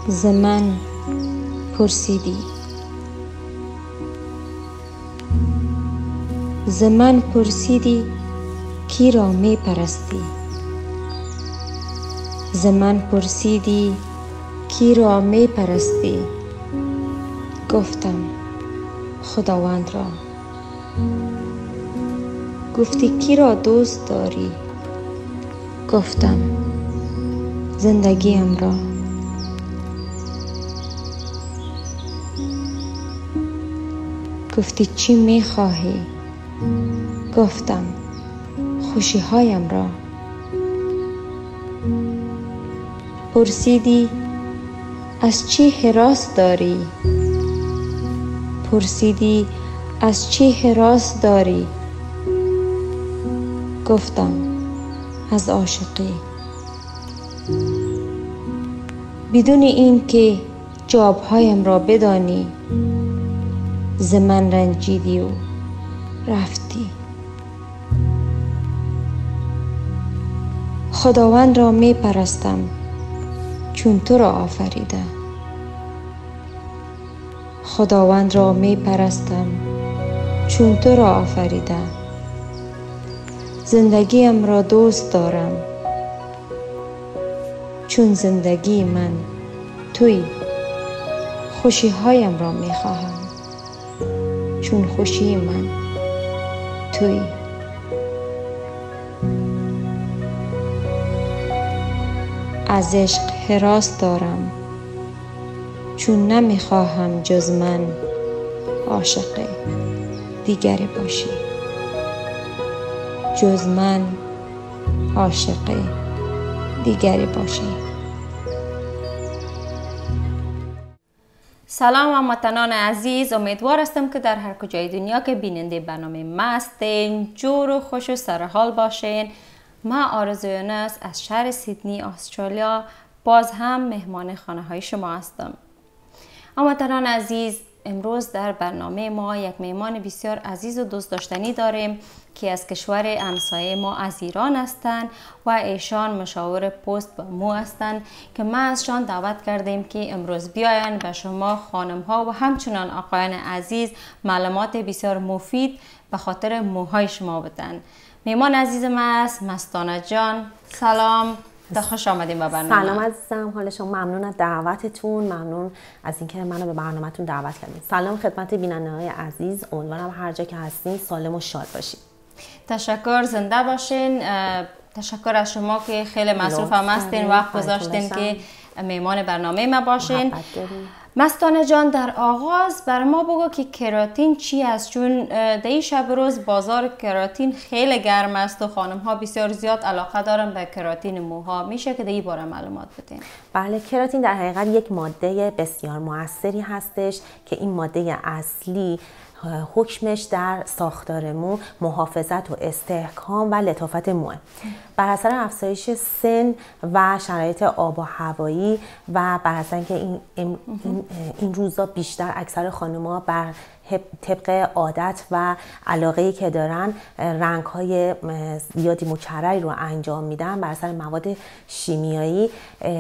ز من پرسیدی، ز من پرسیدی کی را می پرستی، ز من پرسیدی کی را می پرستی. گفتم خداوند را. گفتی کی را دوست داری؟ گفتم زندگیم را. گفتی چی می خواهی؟ گفتم خوشی هایم را. پرسیدی از چی هراس داری؟ پرسیدی از چی هراس داری؟ گفتم از عاشقی. بدون این که جوابهایم را بدانی، ز من رنجیدی و رفتی. خداوند را می پرستم چون تو را آفریده. خداوند را می پرستم چون تو را آفریده. زندگیم را دوست دارم چون زندگی من توی. خوشی هایم را می خواهم چون خوشی من توی. از عشق هراس دارم چون نمی خواهم جز من عاشق دیگری باشی. جز من عاشق دیگری باشی. سلام هموطنان عزیز، امیدوار هستم که در هر کجای دنیا که بیننده برنامه ما هستین جور و خوش و سرحال باشین. من آرزو یونس از شهر سیدنی استرالیا باز هم مهمان خانه های شما هستم. هموطنان عزیز، امروز در برنامه ما یک مهمان بسیار عزیز و دوست داشتنی داریم که از کشور همسایه ما از ایران هستند و ایشان مشاور پست به مو هستند که ما ازشان دعوت کردیم که امروز بیاین به شما خانم ها و همچنان آقایان عزیز معلومات بسیار مفید به خاطر موهای شما بدن. مهمان عزیز ما است مستانه جان. سلام، خوش آمدیم به برنامه. سلام عزیزم، حال شما؟ ممنون از دعوتتون، ممنون از اینکه منو به برنامه‌تون دعوت کردین. سلام خدمت بیننده‌های عزیز، امیدوارم هر جا که هستین سالم و شاد باشین. تشکر، زنده باشین. تشکر از شما که خیلی مصروف هم هستین، وقت گذاشتین که مهمان برنامه ما باشین. مستانه جان، در آغاز بر ما بگو که کراتین چی است، چون در این شب روز بازار کراتین خیلی گرم است و خانم ها بسیار زیاد علاقه دارن به کراتین موها. میشه که در این باره معلومات بدین؟ بله، کراتین در حقیقت یک ماده بسیار موثری هستش که این ماده اصلی حکمش در ساختار مو محافظت و استحکام و لطافت موه. بر اثر افزایش سن و شرایط آب و هوایی و بر اثر اینکه این روزا بیشتر اکثر خانم‌ها بر طبق عادت و علاقه‌ای که دارن رنگ‌های زیادی مکرری رو انجام میدن، بر اثر مواد شیمیایی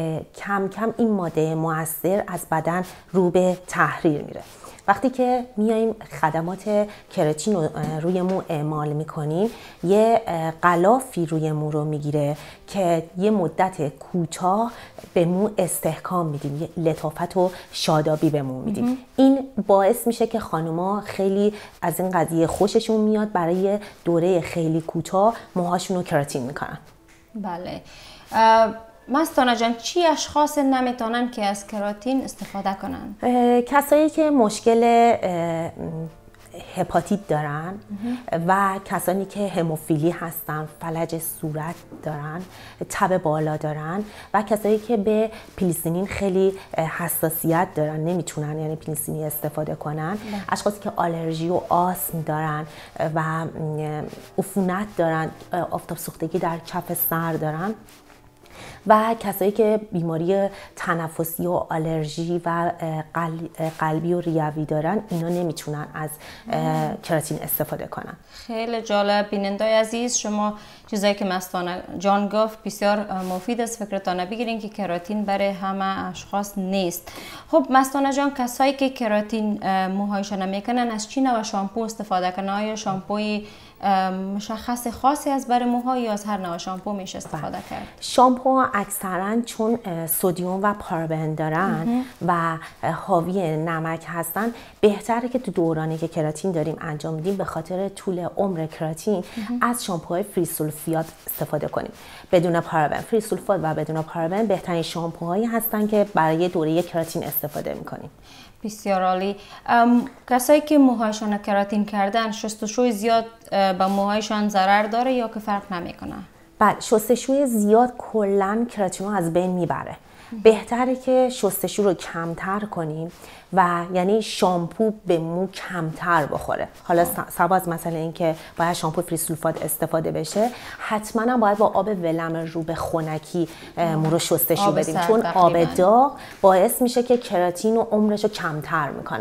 کم کم این ماده مؤثر از بدن رو به تحریر میره. وقتی که میایم خدمات کراتین رو روی مو اعمال میکنیم، یه غلافی روی مو رو میگیره که یه مدت کوتاه به مو استحکام میدیم، یه لطافت و شادابی به مو میدیم. این باعث میشه که خانوما خیلی از این قضیه خوششون میاد، برای دوره خیلی کوتاه موهاشون رو کراتین میکنن. بله. مستانه جان، چی اشخاص نمیتونن که از کراتین استفاده کنن؟ کسایی که مشکل هپاتیت دارن و کسانی که هموفیلی هستن، فلج صورت دارن، تب بالا دارن و کسایی که به پنیسیلین خیلی حساسیت دارن، نمیتونن یعنی پنیسیلین استفاده کنن. اشخاصی که آلرژی و آسم دارن و عفونت دارن، آفتاب سوختگی در کف سر دارن. و کسایی که بیماری تنفسی و آلرژی و قلبی و ریوی دارن اینا نمیتونن از کراتین استفاده کنن. خیلی جالب. بینندای عزیز، شما چیزایی که مستانه جان گفت بسیار مفید است، فکرتان بگیرین که کراتین برای همه اشخاص نیست. خب مستانه جان، کسایی که کراتین موهایشان نمیکنن از چی نوع شامپو استفاده کنن؟ آیا شامپوی مشخص خاصی از برای موها یا از هر نوع شامپو میشه استفاده کرد؟ شامپو اکثرا چون سدیم و پارابن دارن و حاوی نمک هستن، بهتره که تو دورانی که کراتین داریم انجام میدیم به خاطر طول عمر کراتین از شامپوهای فری سولفیات استفاده کنیم بدون پارابن. فری سولفات و بدون پارابن بهترین شامپوهایی هستن که برای دوره کراتین استفاده میکنیم. بسیار عالی. کسایی که موهایشان کراتین کردن، شستشوی زیاد به موهایشان ضرر داره یا که فرق نمیکنه؟ بله، شستشوی زیاد کلا کراتین رو از بین میبره. بهتره که شستشو رو کمتر کنیم و یعنی شامپو به مو کمتر بخوره. حالا سوا از مثلا اینکه باید شامپو فری سولفات استفاده بشه، حتما هم باید با آب ولم رو به خنکی مو رو شستشو بدیم، چون آب داغ باعث میشه که کراتین و عمرش رو کمتر میکنه.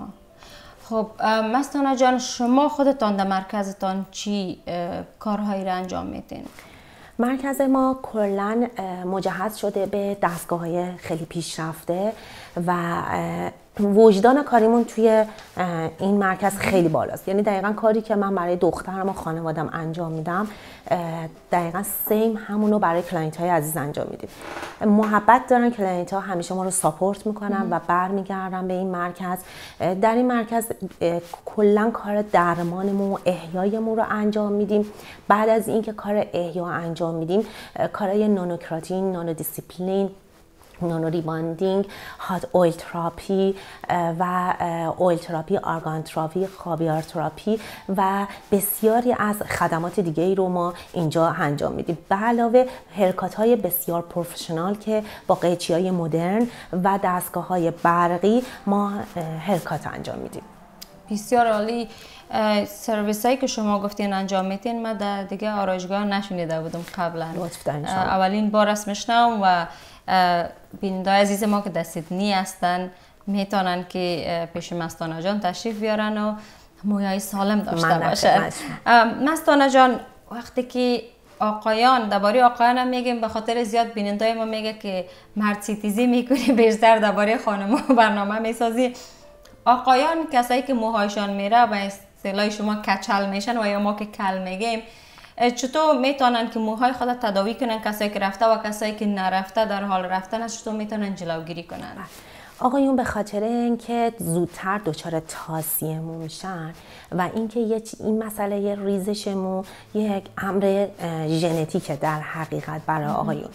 خب مستانه جان، شما خودتان در مرکزتان چی کارهایی را انجام میدین؟ مرکز ما کلاً مجهز شده به دستگاه‌های خیلی پیشرفته و وجدان کاریمون توی این مرکز خیلی بالاست. یعنی دقیقاً کاری که من برای دخترم و خانوادم انجام میدم دقیقاً سیم همونو برای کلاینت‌های عزیز انجام میدیم. محبت دارن کلاینت‌ها، همیشه ما رو ساپورت میکنن و برمیگردن به این مرکز. در این مرکز کلاً کار درمانمون و احیایمون رو انجام میدیم. بعد از اینکه کار احیا انجام میدیم، کارهای نانوکراتین، نانو دیسیپلین، نانو ریباندینگ، هات اویل تراپی و اویل تراپی، آرگان تراپی، خاویار تراپی و بسیاری از خدمات دیگه ای رو ما اینجا انجام میدیم. به علاوه هرکات های بسیار پروفشنال که با قیچی های مدرن و دستگاه های برقی ما هرکات انجام میدیم. بسیار عالی. سرویس هایی که شما گفتین انجام میدین من در دیگه آرایشگاه نشنیده بودم قبلا. اولین بار است میشنوم و بینندای عزیز ما که در سیدنی هستن میتونن که پیش مستانه جان تشریف بیارن و موهای سالم داشته باشن. مستانه جان، وقتی که آقایان، درباره آقایان هم میگیم، به خاطر زیاد بینندای ما میگه که مرد سیتیزی میکنی، بیشتر درباره خانم‌ها برنامه میسازی. آقایان، کسایی که موهایشان میره و اصطلاح شما کچل میشن و یا ما که کل میگیم، چطور میتونن که موهای خود تداوی کنن؟ کسایی که رفته و کسایی که نرفته در حال رفتن است، چطور میتونن جلوگیری کنن؟ آقایون به خاطر اینکه زودتر دچار تاسیه مو میشن و اینکه این مسئله ریزش مو یک امر ژنتیکه در حقیقت برای آقایون.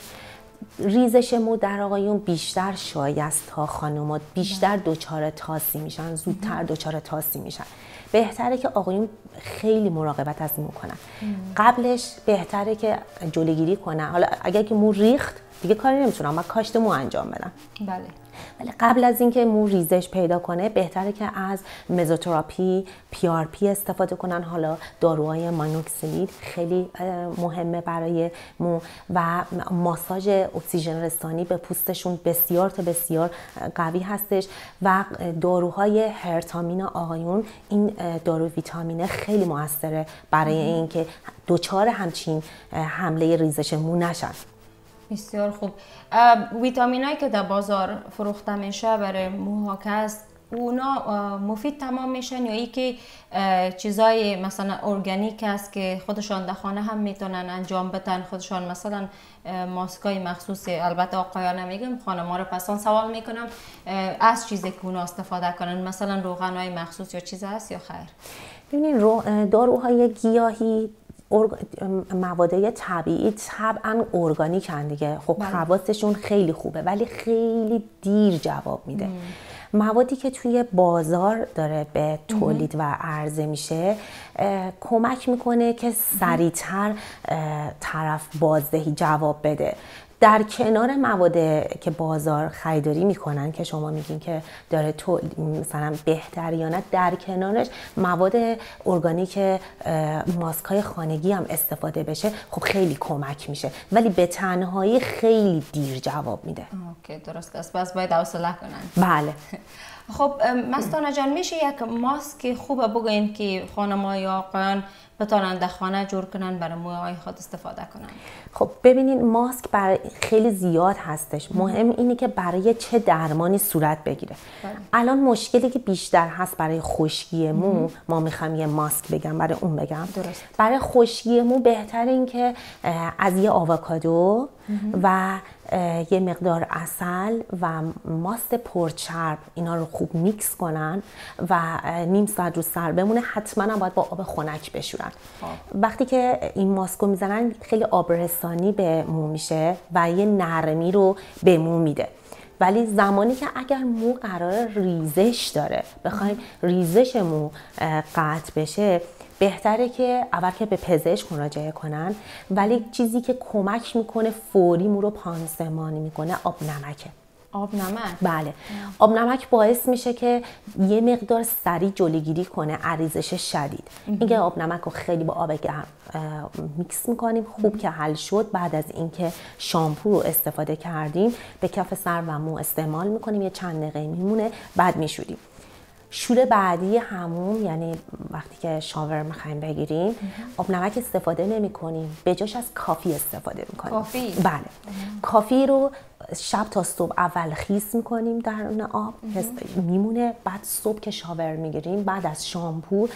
ریزش مو در آقایون بیشتر شایست تا خانومات، بیشتر دچار تاسی میشن، زودتر دچار تاسی میشن. بهتره که آقایون خیلی مراقبت از مو کنن. قبلش بهتره که جلوگیری کنن. حالا اگر که مو ریخت دیگه کاری نمیتونم، من کاشت مو انجام بدم. بله. ولی قبل از اینکه مو ریزش پیدا کنه بهتره که از مزوتراپی، PRP استفاده کنن. حالا داروهای مانوکسیدید خیلی مهمه برای مو و ماساژ اکسیژن رسانی به پوستشون بسیار تا بسیار قوی هستش و داروهای هرتامین آقایون، این دارو ویتامینه خیلی موثره برای اینکه دچار همچین حمله ریزش مو نشن. بسیار خوب. ویتامینایی که در بازار فروخته میشه برای موها که هست، اونا مفید تمام میشن یا ای که چیزای مثلا ارگانیک است که خودشان در خانه هم میتونن انجام بدن؟ خودشان مثلا ماسکای مخصوص، البته آقایان نمیگم، خانم‌ها رو پسان سوال میکنم، از چیزی که اونا استفاده کنن، مثلا روغنای مخصوص یا چیز هست یا خیر؟ ببینید داروهای گیاهی، مواد طبیعی طبعا ارگانیکن دیگه. خب خواصشون خیلی خوبه ولی خیلی دیر جواب میده. موادی که توی بازار داره به تولید و عرضه میشه کمک میکنه که سریعتر طرف بازدهی جواب بده. در کنار مواد که بازار خریداری میکنن که شما میگین که داره تو مثلا بهتر یا نه، در کنارش مواد ارگانیک ماسک های خانگی هم استفاده بشه، خب خیلی کمک میشه، ولی به تنهایی خیلی دیر جواب میده. اوکی درست است، پس باید حوصله کنن. بله. خب مستانه جان، میشه یک ماسک خوبه بگوین که خانم‌ها یا آقایان بتونن در خانه جور کنن برای موهای خود استفاده کنن؟ خب ببینین ماسک برای خیلی زیاد هستش، مهم اینه که برای چه درمانی صورت بگیره. الان مشکلی که بیشتر هست برای خشکی مو، ما میخوام یه ماسک بگم برای اون بگم. درست. برای خشکی مو بهتر این که از یه آووکادو و یه مقدار عسل و ماست پرچرب اینا رو خوب میکس کنن و نیم ساعت رو سر بمونه، حتما هم باید با آب خنک بشورن. وقتی که این ماسک رو میزنن خیلی آبرسانی به مو میشه و یه نرمی رو به مو میده. ولی زمانی که اگر مو قرار ریزش داره، بخوایم ریزش مو قطع بشه، بهتره که اول که به پزشک مراجعه کنن، ولی چیزی که کمک میکنه فوری مو رو پانسمانی میکنه آب نمکه. آب نمک؟ بله. آب نمک باعث میشه که یه مقدار سریع جلوگیری کنه ریزش شدید. اینکه آب نمک رو خیلی با آب گرم میکس میکنیم، خوب که حل شد، بعد از اینکه شامپو رو استفاده کردیم به کف سر و مو استعمال میکنیم، یه چند دقیقه میمونه، بعد میشوریم. شور بعدی همون، یعنی وقتی که شاور میخوایم بگیریم، آب نمک استفاده نمی کنیم، به جاش از کافی استفاده میکنیم. کافی؟ بله. کافی رو شب تا صبح اول خیس میکنیم در اون آب، میمونه، بعد صبح که شاور میگیریم بعد از شامپو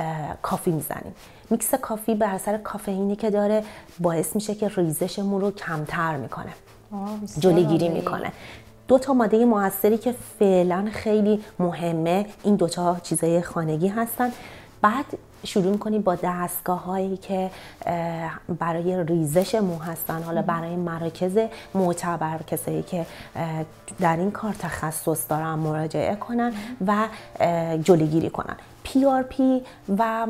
کافی میزنیم. میکس کافی بر اثر کافئینی که داره باعث میشه که ریزش مو رو کمتر میکنه، جلوگیری میکنه. دو تا ماده موثری که فعلا خیلی مهمه، این دو تا چیزای خانگی هستن. بعد شروع می‌کنیم با دستگاه‌هایی که برای ریزش مو هستن، حالا برای مراکز معتبر، کسایی که در این کار تخصص دارن مراجعه کنن و جلوگیری کنن. PRP و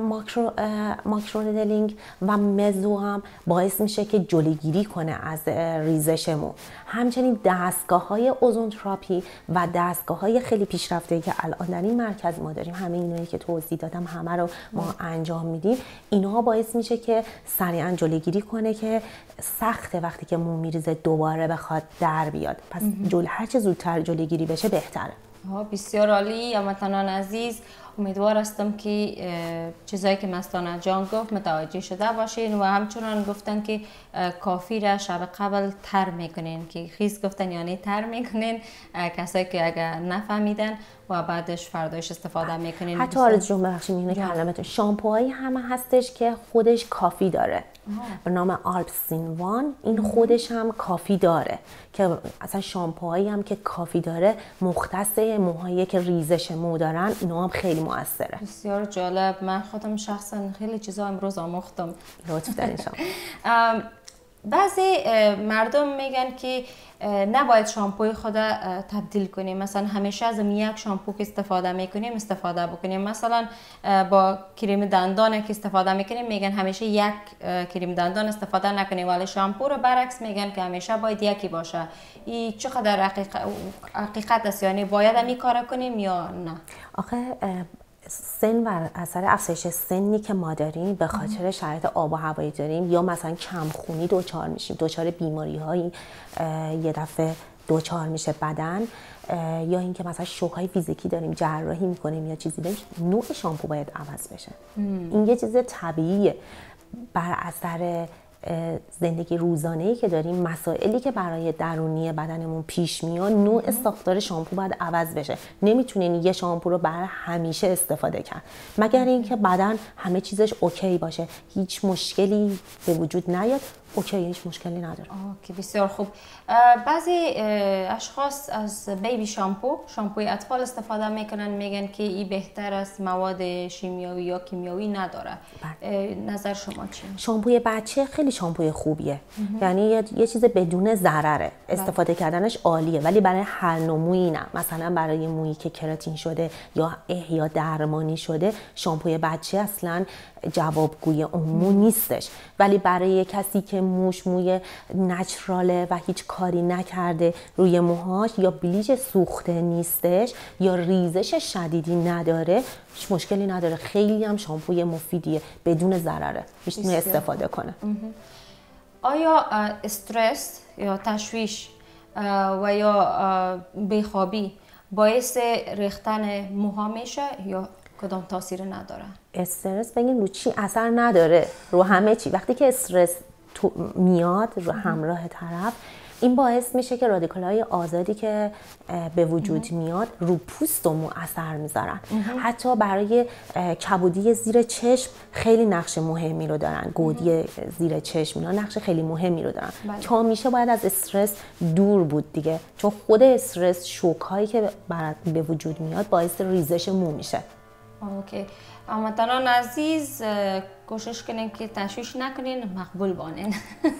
ماکرونیدلینگ و مزو هم باعث میشه که جلوگیری کنه از ریزش مو. همچنین دستگاه‌های اوزون تراپی و دستگاه‌های خیلی پیشرفته‌ای که الان در این مرکز ما داریم، همه اینایی که توضیح دادم همه رو ما انجام میدیم، اینها باعث میشه که سریعا جلوگیری کنه که سخته وقتی که مو میریزه دوباره بخواد در بیاد. پس هر چه زودتر جلوگیری بشه بهتره. بسیار عالی. هموطنان عزیز، امیدوار هستم که چیزایی که مستانه جان گفت متوجه شده باشین و همچنان گفتن که کافی را شب قبل تر میکنین، که خیز گفتن یعنی تر میکنین، کسایی که اگر نفهمیدن و بعدش فرداش استفاده میکنین. حتی آرزو جون ببخشید میونه کلمتون، شامپوهایی همه هستش که خودش کافی داره به نام آلپسین 1، این خودش هم کافی داره، که اصلا شامپوهایی هم که کافی داره مختص موهایی که ریزش مو دارن، اینا هم خیلی موثره. بسیار جالب. من خودم شخصا خیلی چیزا امروز آموختم. لطف دارین شما. بعضی مردم میگن که نباید شامپوی خود تبدیل کنیم، مثلا همیشه از یک شامپو که استفاده میکنیم استفاده بکنیم. مثلا با کریم دندان که استفاده میکنیم میگن همیشه یک کریم دندان استفاده نکنیم، ولی شامپو رو برعکس میگن که همیشه باید یکی باشه. این چقدر حقیقت است؟ یعنی باید هم این کار کنیم یا نه؟ آخه سن و اثر افزایش سنی که ما داریم به خاطر شرایط آب و هوایی داریم، یا مثلا کمخونی دوچار میشیم، دوچار بیماری هایی یه دفعه دوچار میشه بدن، یا اینکه مثلا شوک های فیزیکی داریم، جراحی میکنیم یا چیزی داریم، نوع شامپو باید عوض بشه. این یه چیز طبیعیه. بر اثر زندگی روزانه‌ای که داریم، مسائلی که برای درونی بدنمون پیش میاد، نوع ساختار شامپو باید عوض بشه. نمیتونین یه شامپو رو برای همیشه استفاده کرد، مگر اینکه بدن همه چیزش اوکی باشه، هیچ مشکلی به وجود نیاد، اوکی، هیچ مشکلی نداره. اوکی، بسیار خوب. بعضی اشخاص از بیبی شامپوی اطفال استفاده میکنن، میگن که این بهتر است، مواد شیمیایی یا کیمیایی نداره. نظر شما چیه؟ شامپوی بچه خیلی شامپوی خوبیه، یعنی یه چیز بدون ضرره، استفاده کردنش عالیه، ولی برای هر نوع مویی نه. مثلا برای مویی که کراتین شده یا احیا درمانی شده، شامپوی بچه اصلا جوابگوی اون مو نیستش. ولی برای کسی که که موی نچراله و هیچ کاری نکرده روی موهاش، یا بلیچ سوخته نیستش یا ریزش شدیدی نداره، هیچ مشکلی نداره. خیلی هم شامپوی مفیدیه، بدون ضرره، میتونه استفاده کنه. آیا استرس یا تشویش و یا بیخوابی باعث ریختن موها میشه یا کدام تاثیر نداره؟ استرس بگیم رو چی اثر نداره؟ رو همه چی. وقتی که استرس میاد رو همراه طرف، این باعث میشه که رادیکال‌های آزادی که به وجود میاد رو پوست و مو اثر میذارن. حتی برای کبودی زیر چشم خیلی نقش مهمی رو دارن. گودی زیر چشم اینا نقش خیلی مهمی رو دارن. تا میشه باید از استرس دور بود دیگه، چون خود استرس، شوک‌هایی که به وجود میاد باعث ریزش مو میشه. اوکی. هموطنان عزیز، کوشش کنین که تشویش نکنین، مقبول بانین.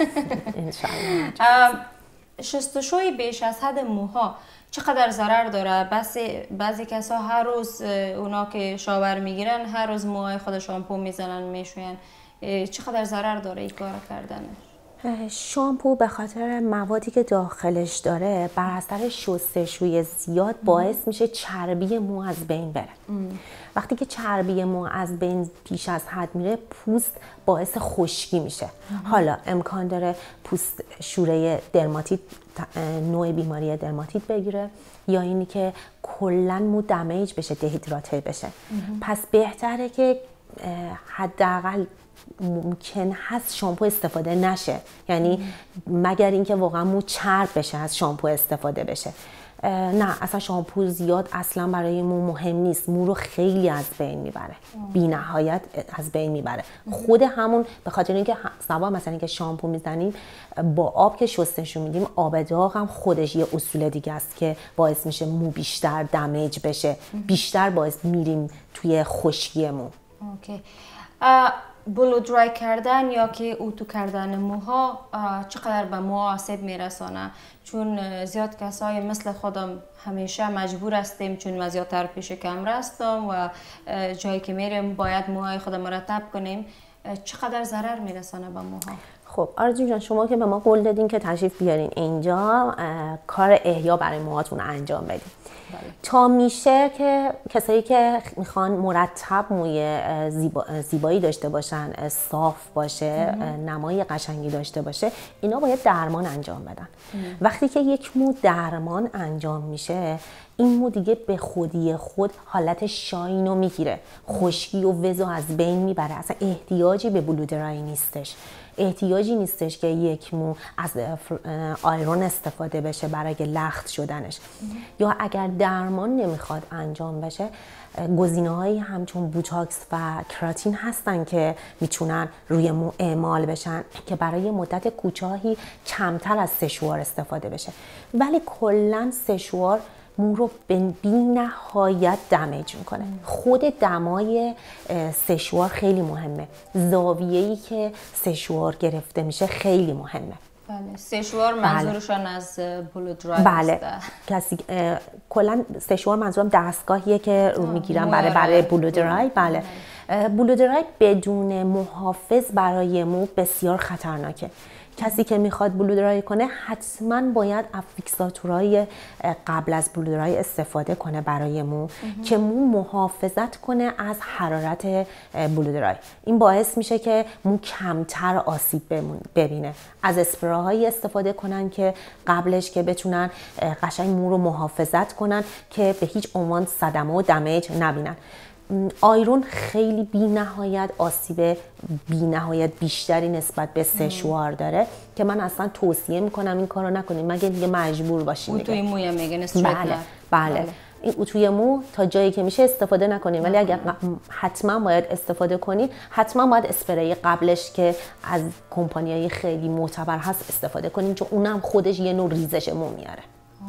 انشالله. شستشوی بیش از حد موها چقدر ضرر داره؟ بعضی کسا هر روز اونا که شاور میگیرن هر روز موهای خود شامپو میزنن میشوین، چقدر ضرر داره این کار کردنش؟ شامپو به خاطر موادی که داخلش داره بر اثر شستشوی زیاد باعث میشه چربی مو از بین بره. وقتی که چربی مو از بین بیش از حد میره، پوست باعث خشکی میشه. حالا امکان داره پوست شوره درماتیت، نوع بیماری درماتیت بگیره، یا اینی که کلا مو دمیج بشه، دهیدراته بشه. پس بهتره که حداقل ممکن هست شامپو استفاده نشه، یعنی مگر اینکه واقعا مو چرب بشه از شامپو استفاده بشه. نه، اصلا شامپو زیاد اصلا برای مو مهم نیست، مو رو خیلی از بین میبره، بی نهایت از بین میبره. خود همون به خاطر اینکه سوا مثلا اینکه شامپو میزنیم با آب که شستشو میدیم، آب داغ هم خودش یه اصول دیگه است که باعث میشه مو بیشتر دمیج بشه، بیشتر باعث میریم توی خشکی مو. اوکی. بلو درای کردن یا که اتو کردن موها چقدر به موها آسیب میرسانه؟ چون زیاد کسای مثل خودم همیشه مجبور هستیم، چون زیادتر پیش کمر هستم و جایی که میریم باید موهای خودم مرتب کنیم. چقدر ضرر میرسانه به موها؟ خب آرزو جان، شما که به ما قول دادین که تشریف بیارین اینجا کار احیا برای موهاتون انجام بدین. تا میشه که کسایی که میخوان مرتب موی زیبایی داشته باشن، صاف باشه، نمای قشنگی داشته باشه، اینا باید درمان انجام بدن. وقتی که یک مو درمان انجام میشه، این مو دیگه به خودی خود حالت شاینو میگیره، خشکی و وزو از بین میبره. اصلا احتیاجی به بلو درای نیستش، احتیاجی نیستش که یک مو از آیرون استفاده بشه برای لخت شدنش. یا اگر درمان نمیخواد انجام بشه، گزینه‌هایی همچون بوتاکس و کراتین هستن که میتونن روی مو اعمال بشن که برای مدت کوتاهی کمتر از سشوار استفاده بشه. ولی کلاً سشوار مو رو به بی‌نهایت دمیج میکنه. خود دمای سشوار خیلی مهمه، زاویه‌ای که سشوار گرفته میشه خیلی مهمه. بله، سشوار منظورشان از بلو درای بله. کسی کلا سشوار منظورم دستگاهیه که رو میگیرن برای بلو درای. بله. بلو درای بدون محافظ برای مو بسیار خطرناکه. کسی که میخواد بلو درای کنه حتما باید از فیکساتورهای قبل از بلو درای استفاده کنه برای مو که مو محافظت کنه از حرارت بلو درای. این باعث میشه که مو کمتر آسیب ببینه. از اسپراهایی استفاده کنن که قبلش که بتونن قشنگ مو رو محافظت کنن که به هیچ عنوان صدمه و دمیج نبینن. آیرون خیلی بی نهایت آسیب بی نهایت بیشتری نسبت به سشوار داره که من اصلا توصیه میکنم این کارو نکنیم مگه دیگه مجبور باشیم. اتوی موی میگن بله. این اتوی مو تا جایی که میشه استفاده نکنیم، ولی اگر حتما باید استفاده کنید، حتما باید اسپری قبلش که از کمپانیای خیلی معتبر هست استفاده کنیم، چون اونم خودش یه نوع ریزش مو میاره.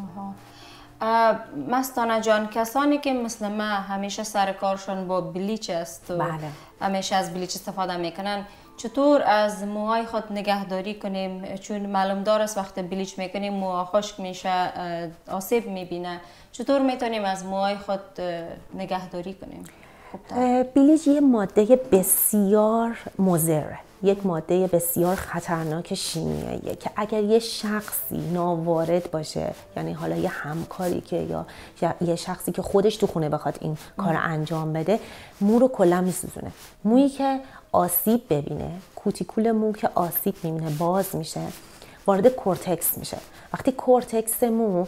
مستانه جان، کسانی که مثل ما همیشه سر کارشون با بلیچ است و همیشه از بلیچ استفاده میکنن، چطور از موهای خود نگهداری کنیم؟ چون معلوم دار است وقتی بلیچ میکنیم موها خشک میشه، آسیب میبینه. چطور میتونیم از موهای خود نگهداری کنیم؟ بلیچ یه ماده بسیار مضره، یک ماده بسیار خطرناک شیمیاییه که اگر یه شخصی ناوارد باشه، یعنی حالا یه همکاری که یا یه شخصی که خودش تو خونه بخواد این کار انجام بده، مو رو کلا میسوزونه. مویی که آسیب ببینه، کوتیکول مو که آسیب میبینه باز میشه، وارد کورتکس میشه. وقتی کورتکس مو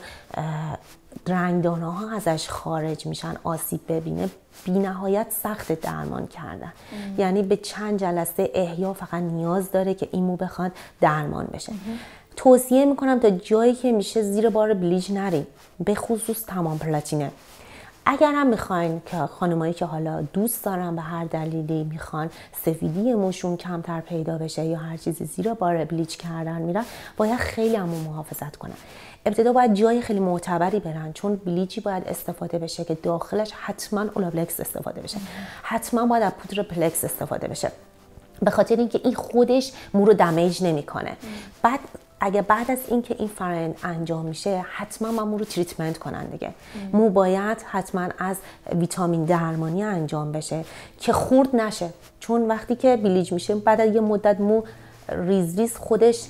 رنگدانه ها ازش خارج میشن، آسیب ببینه، بی نهایت سخت درمان کردن. یعنی به چند جلسه احیا فقط نیاز داره که این مو بخواد درمان بشه. توصیه میکنم تا جایی که میشه زیر بار بلیچ نریم، به خصوص تمام پلاتینه. اگر هم میخواین که خانمایی که حالا دوست دارن به هر دلیلی میخوان سفیدی موشون کمتر پیدا بشه یا هر چیزی زیر بار بلیچ کردن میرن، باید خیلی هم محافظت کنن. ابتدا باید جای خیلی معتبری برن، چون بلیچی باید استفاده بشه که داخلش حتما اولاپلکس استفاده بشه، حتما باید از پودر پلکس استفاده بشه، به خاطر اینکه این خودش مو رو دمیج نمیکنه. بعد از اینکه این فرآیند انجام میشه، حتما من مو رو تریتمنت کنن دیگه. مو باید حتما از ویتامین درمانی انجام بشه که خورد نشه، چون وقتی که بلیچ میشه بعد از یه مدت مو ریز خودش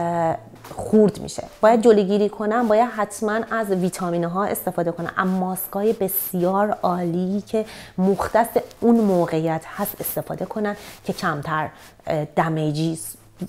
خورد میشه. باید جلوگیری کنن، باید حتما از ویتامین ها استفاده کنن، اما ماسکای بسیار عالی که مختص اون موقعیت هست استفاده کنن که کمتر دمیجی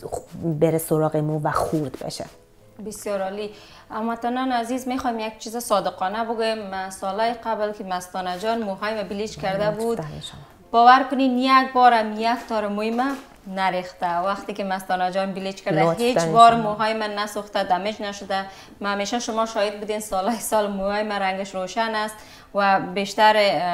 بره سراغ مو و خورد بشه. بسیار عالی. هموطنان عزیز، میخوایم یک چیز صادقانه بگم. سالهای قبل که مستانه جان موهای بلیچ کرده بود، باور کنین یک بارم یک تار موی من نریخته. وقتی که مستانه جان بلیچ کرده هیچ بار موهای من نسوخته، دمیج نشده. من همیشه شما شاهد بودین سال موهای من رنگش روشن است و بیشتر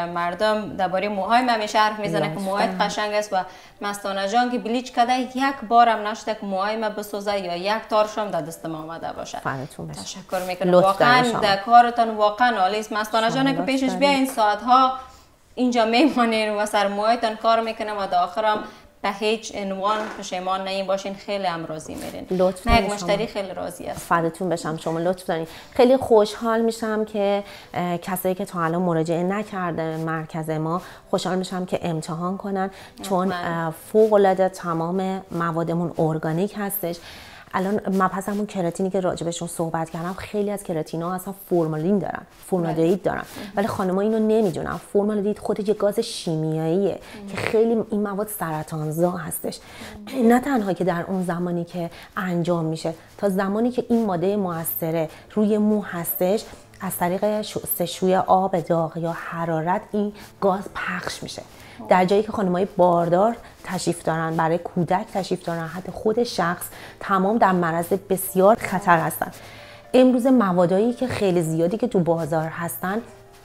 مردم درباره موهای من همیشه حرف میزنه که موهای قشنگ است و مستانه جان که بلیچ کرده یک بارم نشده که موهای من بسوزه یا یک تارشم در دست ما آمده باشه. تشکر میکنم. واقعا در کارتان واقعا عالی است. مستانه جان که پیشش بیا این ساعت ها اینجا میمونین و سر موهایتان کار میکنه و در آخرم به هیچ عنوان پشیمان نیم باشین. خیلی هم راضی میرین. من یک مشتری خیلی راضی است. فداتون بشم، شما لطف دارین. خیلی خوشحال میشم که کسایی که تا الان مراجعه نکردن مرکز ما، خوشحال میشم که امتحان کنن، چون فوق العاده تمام موادمون ارگانیک هستش. الان مبحث همون کراتینی که راجبشون صحبت کردم، خیلی از کراتینا اصلا فرمالین دارن، فرمالدهید دارن، ولی خانم‌ها اینو نمیدونن. فرمالدهید خودش یه گاز شیمیاییه که خیلی این مواد سرطانزا هستش. نه تنها که در اون زمانی که انجام میشه، تا زمانی که این ماده مؤثره روی مو هستش، از طریق شستشوی آب داغ یا حرارت این گاز پخش میشه. در جایی که خانم‌های باردار تشریف دارن، برای کودک تشریف دارن، حتی خود شخص، تمام در معرض بسیار خطر هستن. امروز موادایی که خیلی زیادی که تو بازار هستن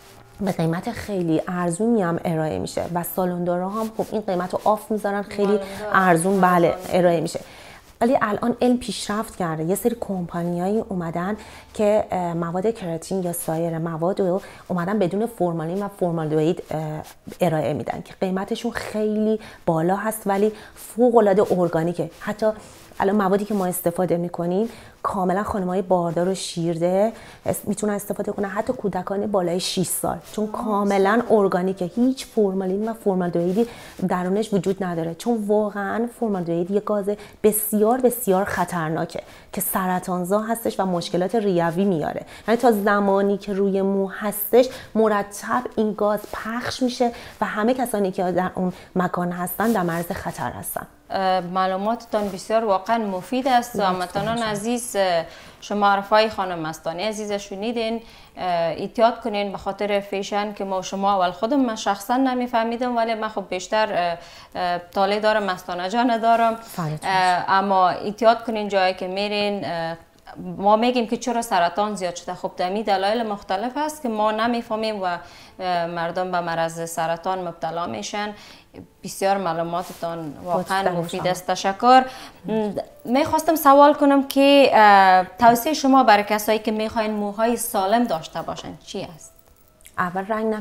به قیمت خیلی ارزونی هم ارائه میشه و سالندارا هم خب این قیمت رو آف میذارن، خیلی ارزون ارائه میشه. ولی الان علم پیشرفت کرده، یه سری کمپانیایی اومدن که مواد کراتین یا سایر مواد رو اومدن بدون فرمالین و فرمالدهید ارائه میدن که قیمتشون خیلی بالا هست ولی فوق العاده ارگانیکه. حتی الان موادی که ما استفاده میکنیم کاملا خانم‌های باردار و شیرده میتونن استفاده کنن، حتی کودکان بالای 6 سال، چون کاملا ارگانیکه، هیچ فرمالین و فرمالدهیدی درونش وجود نداره. چون واقعا فرمالدهید یک گاز بسیار بسیار خطرناکه که سرطانزا هستش و مشکلات ریوی میاره. یعنی تا زمانی که روی مو هستش مرتب این گاز پخش میشه و همه کسانی که در اون مکان هستن در معرض خطر هستن. معلوماتتان بسیار واقعا مفید است. هموطنان عزیز، شما حرفای خانم مستانی عزیز شنیدین. احتیاط کنین به خاطر فیشن که ما شما اول خودم من شخصا نمیفهمیدم، ولی من خب بیشتر طالع دارم، مستانه جان ندارم، اما احتیاط کنین جایی که میرین. ما میگیم که چرا سرطان زیاد شده، خب دمی دلایل مختلف است که ما نمیفهمیم و مردم به مرض سرطان مبتلا میشن. بسیار معلوماتتان واقعا مفید است. تشکر. میخواستم سوال کنم که توصیه شما برای کسایی که میخواین موهای سالم داشته باشن چی است؟ اول رنگ نکنن.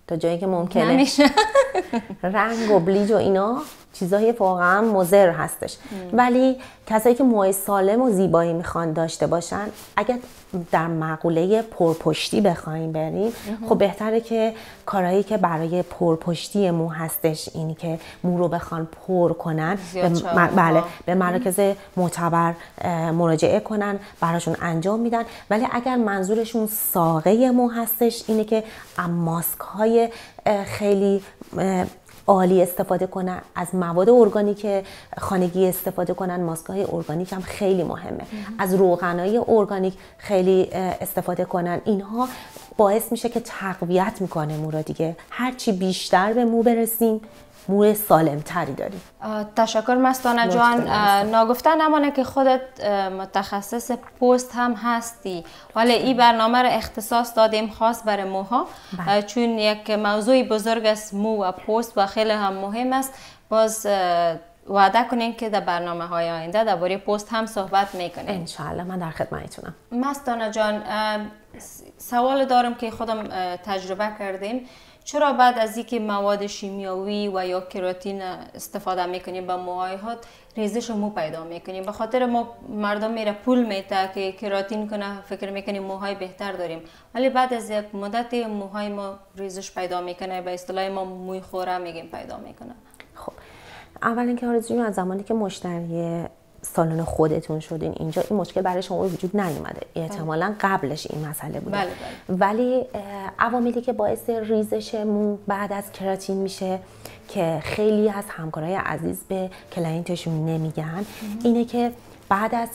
تا جایی که ممکنه. نمیشه. رنگ و بلیج و اینا چیزای واقعا مضر هستش. ولی کسایی که موهای سالم و زیبایی میخوان داشته باشن، اگر در مقوله پرپشتی بخوایم بریم، خب بهتره که کارهایی که برای پرپشتی مو هستش، اینی که مو رو بخوان پر کنن، بله به مراکز معتبر مراجعه کنن، براشون انجام میدن. ولی اگر منظورشون ساقه مو هستش، اینه که ماسک های خیلی عالی استفاده کنن، از مواد ارگانیک خانگی استفاده کنن. ماسک‌های ارگانیک هم خیلی مهمه. از روغنای ارگانیک خیلی استفاده کنن. اینها باعث میشه که تقویت میکنه مو را دیگه. هرچی بیشتر به مو برسیم، مو سالم تری داریم. تشکر مستانه جان. ناگفته نمانه که خودت متخصص پوست هم هستی، ولی این برنامه را اختصاص دادیم خاص برای موها، چون یک موضوع بزرگ است مو و پوست و خیلی هم مهم است. باز وعده کنین که در برنامه های آینده درباره پوست هم صحبت میکنیم. انشاءالله من در خدمتتونم. مستانه جان، سوال دارم که خودم تجربه کردیم. چرا بعد از اینکه مواد شیمیایی و یا کراتین استفاده میکنیم به موهای خود، ریزش مو پیدا میکنیم؟ به خاطر ما مردم میره پول میده که کراتین کنه، فکر میکنیم موهای بهتر داریم، ولی بعد از یک مدت موهای ما ریزش پیدا میکنه، به اصطلاح ما موی خوره میگیم پیدا میکنه. خب اول اینکه آرزو جون، از زمانی که مشتری سالن خودتون شدین اینجا، این مشکل برای شما وجود نیومده. احتمالاً قبلش این مسئله بوده. بله. ولی عواملی که باعث ریزش مو بعد از کراتین میشه که خیلی از همکارای عزیز به کلاینتشون نمیگن، اینه که بعد از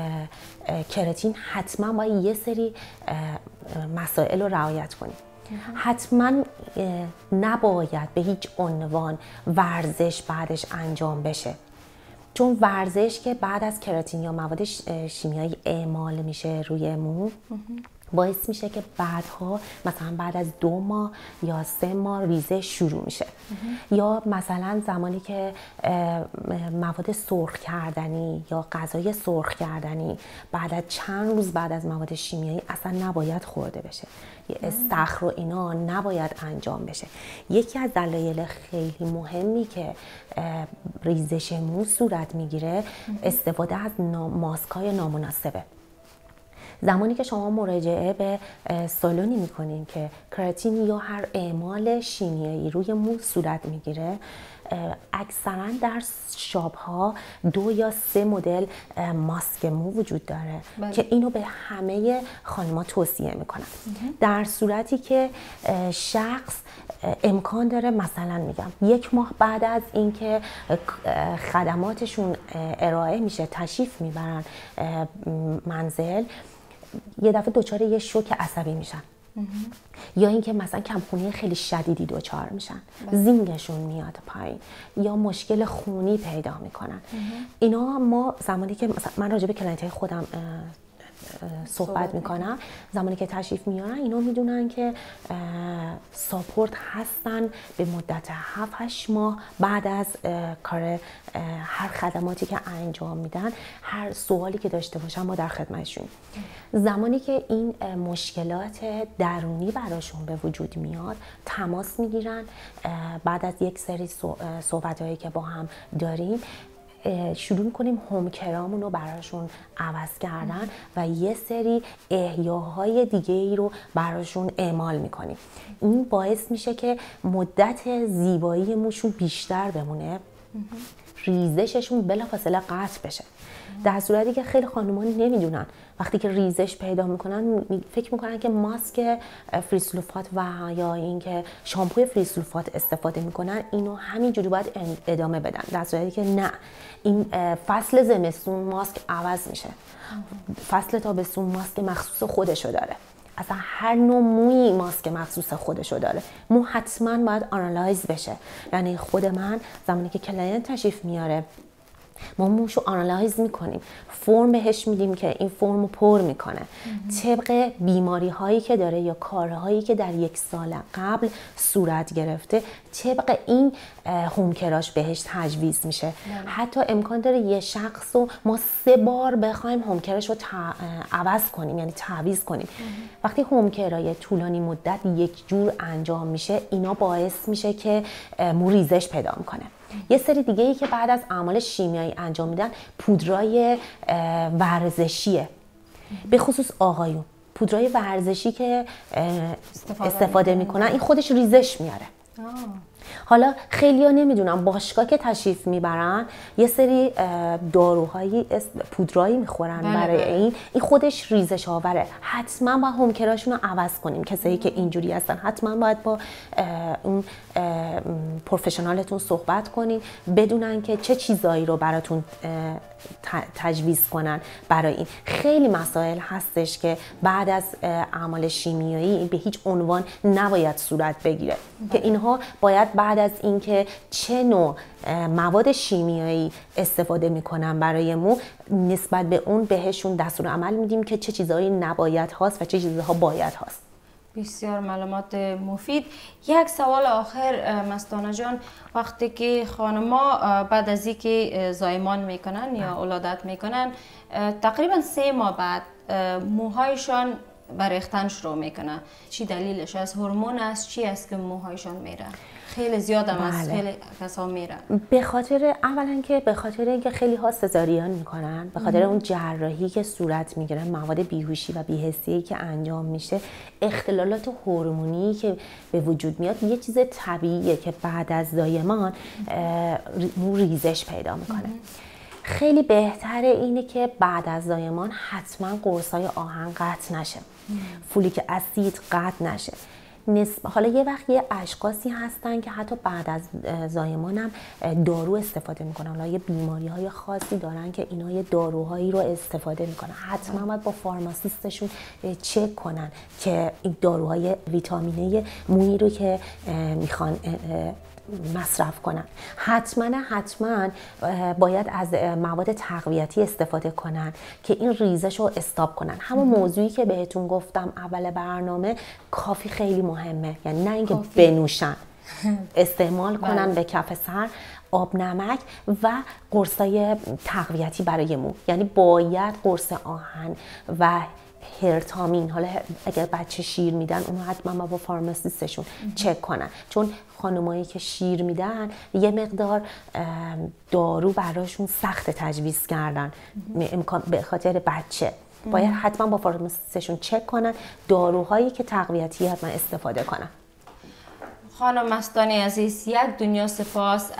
کراتین حتما باید یه سری مسائل رو رعایت کنیم. حتما نباید به هیچ عنوان ورزش بعدش انجام بشه، چون ورزش که بعد از کراتین یا مواد شیمیایی اعمال میشه روی مو، باعث میشه که بعدها مثلا بعد از 2 ماه یا 3 ماه ریزش شروع میشه. یا مثلا زمانی که مواد سرخ کردنی یا غذای سرخ کردنی بعد از چند روز بعد از مواد شیمیایی اصلا نباید خورده بشه، یه استخر و اینا نباید انجام بشه. یکی از دلایل خیلی مهمی که ریزش مو صورت میگیره استفاده از ماسک‌های نامناسبه. زمانی که شما مراجعه به سالونی میکنین که کراتین یا هر اعمال شیمیایی روی مو صورت میگیره، اکثرا در شاپ ها 2 یا 3 مدل ماسک مو وجود داره که اینو به همه خانم‌ها توصیه میکنن. در صورتی که شخص امکان داره مثلا میگم 1 ماه بعد از اینکه خدماتشون ارائه میشه تشریف میبرن منزل، یه دفعه دچار یه شوک عصبی میشن، یا اینکه مثلا کمخونی خیلی شدیدی دچار میشن، زینگشون میاد پایین، یا مشکل خونی پیدا میکنن. اینا ما زمانی که مثلا من راجع به کلاینت‌های خودم صحبت میکنم، زمانی که تشریف میارن اینا میدونن که ساپورت هستن به مدت 7-8 ماه بعد از کار هر خدماتی که انجام میدن. هر سوالی که داشته باشن ما در خدمتشون. زمانی که این مشکلات درونی براشون به وجود میاد تماس میگیرن، بعد از یک سری صحبت‌هایی که با هم داریم شروع کنیم هوم کرامون رو براشون عوض کردن و یه سری احیاهای دیگه ای رو براشون اعمال میکنیم. این باعث میشه که مدت زیبایی موشون بیشتر بمونه، ریزششون بلافاصله قطع بشه. در صورتی که خیلی خانومان نمیدونن، وقتی که ریزش پیدا میکنن فکر میکنن که ماسک فریسلوفات و یا اینکه شامپوی فریسلوفات استفاده میکنن اینو همینجوری باید ادامه بدن، در صورتی که نه. این فصل زمستون ماسک عوض میشه، فصل تابستون ماسک مخصوص خودشو داره. اصلا هر نوع مویی ماسک مخصوص خودشو داره. مو حتما باید آنالایز بشه. یعنی خود من زمانی که کلاینت تشریف میاره ما موش رو آنالایز میکنیم، فرم بهش میدیم که این فرم رو پر میکنه طبق بیماری هایی که داره یا کارهایی که در 1 سال قبل صورت گرفته، طبق این هومکراش بهش تجویز میشه. حتی امکان داره یه شخص رو ما 3 بار بخوایم هومکرش رو عوض کنیم، یعنی تعویض کنیم. وقتی هومکرای طولانی مدت یک جور انجام میشه، اینا باعث میشه که مو ریزش پیدا میکنه. یه سری دیگه ای که بعد از اعمال شیمیایی انجام میدن پودرای ورزشیه، به خصوص آقایون. پودرای ورزشی که استفاده میکنن این خودش ریزش میاره. حالا خیلی ها نمیدونم، باشگاه که تشریف میبرن یه سری داروهایی پودرایی میخورن برای این خودش ریزش آوره. حتما با هومکراشون رو عوض کنیم. کسایی که اینجوری هستن حتما باید با اون پروفشنالتون صحبت کنین، بدونن که چه چیزایی رو براتون تجویز کنن برای این. خیلی مسائل هستش که بعد از اعمال شیمیایی به هیچ عنوان نباید صورت بگیره که اینها باید بعد از اینکه چه نوع مواد شیمیایی استفاده میکنن برای مو، نسبت به اون بهشون دستور عمل میدیم که چه چیزایی نباید هاست و چه چیزها باید هاست. بسیار معلومات مفید. یک سوال آخر مستانه جان، وقتی که خانما بعد از اینکه زایمان میکنن یا ولادت میکنن تقریبا 3 ماه بعد موهایشان برریختن شروع میکنه، چی دلیلش است؟ هورمون است؟ چی است که موهایشان میره؟ خیلی زیاد هم از خیلی کسا میره. به خاطر اولا که به خاطر اینکه خیلی ها سزارین میکنن، به خاطر اون جراحی که صورت میگیره، مواد بیهوشی و بی‌حسی که انجام میشه، اختلالات هورمونی که به وجود میاد، یه چیز طبیعیه که بعد از زایمان مو ریزش پیدا میکنه. خیلی بهتره اینه که بعد از زایمان حتما قرصای آهن قطع نشه، فولیک اسید قطع نشه. حالا یه وقت یه اشخاصی هستن که حتی بعد از زایمان هم دارو استفاده میکنن. حالا یه بیماری های خاصی دارن که اینا یه داروهایی رو استفاده میکنن. حتما باید با فارماسیستشون چک کنن که این داروهای ویتامینی مویی رو که میخوان مصرف کنن. حتما باید از مواد تقویتی استفاده کنن که این ریزش رو استاپ کنن. همون موضوعی که بهتون گفتم اول برنامه، کافی خیلی مهمه، یعنی نه اینکه بنوشن، استعمال کنن به کف سر، آب نمک و قرصای تقویتی برای مو. یعنی باید قرص آهن و هرتامین، حالا اگر بچه شیر میدن اونو حتما با فارماسیستشون چک کنن، چون خانمایی که شیر میدن یه مقدار دارو براشون سخت تجویز کردن به خاطر بچه. باید حتما با فارماسیستشون چک کنن، داروهایی که تقویتی حتما استفاده کنن. خانم مستانی عزیز، یک دنیا سپاس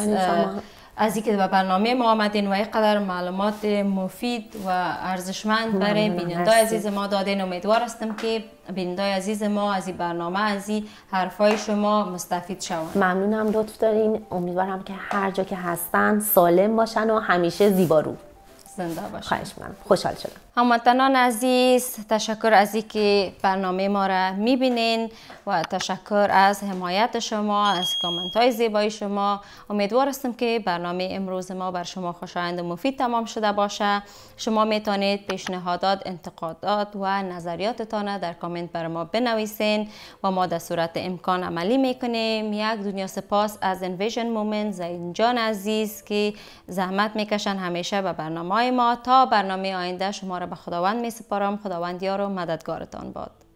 از اینکه به برنامه ما آمدین و اینقدر معلومات مفید و ارزشمند برای بیننده عزیز ما دادین. امیدوار هستم که بیننده عزیز ما از این برنامه، از این حرفای شما مستفید شوند. ممنونم، لطف دارین. امیدوارم که هر جا که هستن سالم باشن و همیشه زیبارو زنده باشن. خواهش می‌کنم. خوشحال شدم. هموطنان عزیز، تشکر از اینکه برنامه ما را میبینین و تشکر از حمایت شما، از کامنت های زیبای شما. امیدوار هستم که برنامه امروز ما بر شما خوشایند و مفید تمام شده باشه. شما میتونید پیشنهادات، انتقادات و نظریاتتان در کامنت بر ما بنویسین و ما در صورت امکان عملی میکنیم. یک دنیا سپاس از انویژن مومنت، زین جان عزیز که زحمت میکشن همیشه به برنامه های ما. تا برنامه آینده شما را به خداوند می سپارم. خداوند یار و مددگارتان باد.